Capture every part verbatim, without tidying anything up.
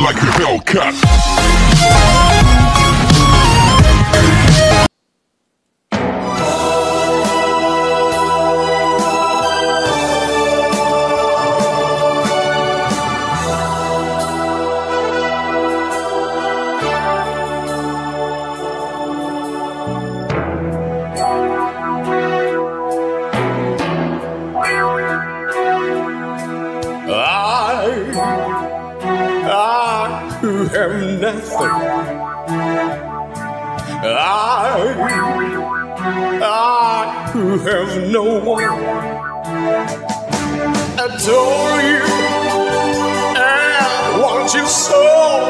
like a Hellcat. Have nothing. I, I have no one. Adore you and want you so.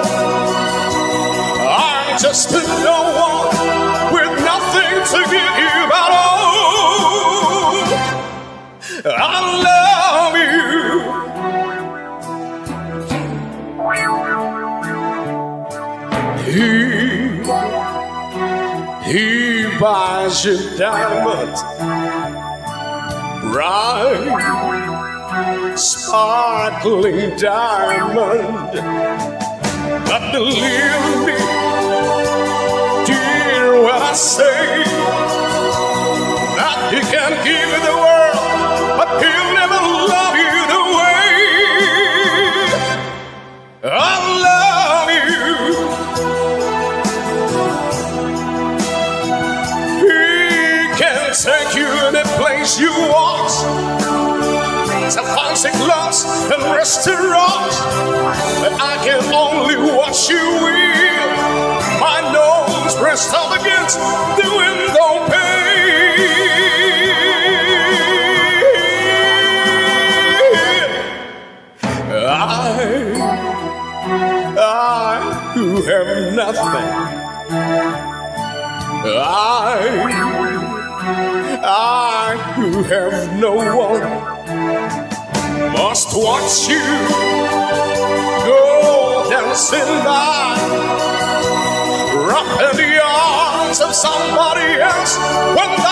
I'm just a no one with nothing to give you but all. I love you. He, he buys you diamonds, bright, sparkling diamond. But believe me, dear, when I say that he can give you the world, but he'll never love you the way I love you. Take you any place you want, to fancy clubs and restaurants, but I can only watch you with my nose pressed up against the window pane. I, I who have nothing, I I who have no one must watch you go dancing by, wrapped in the arms of somebody else when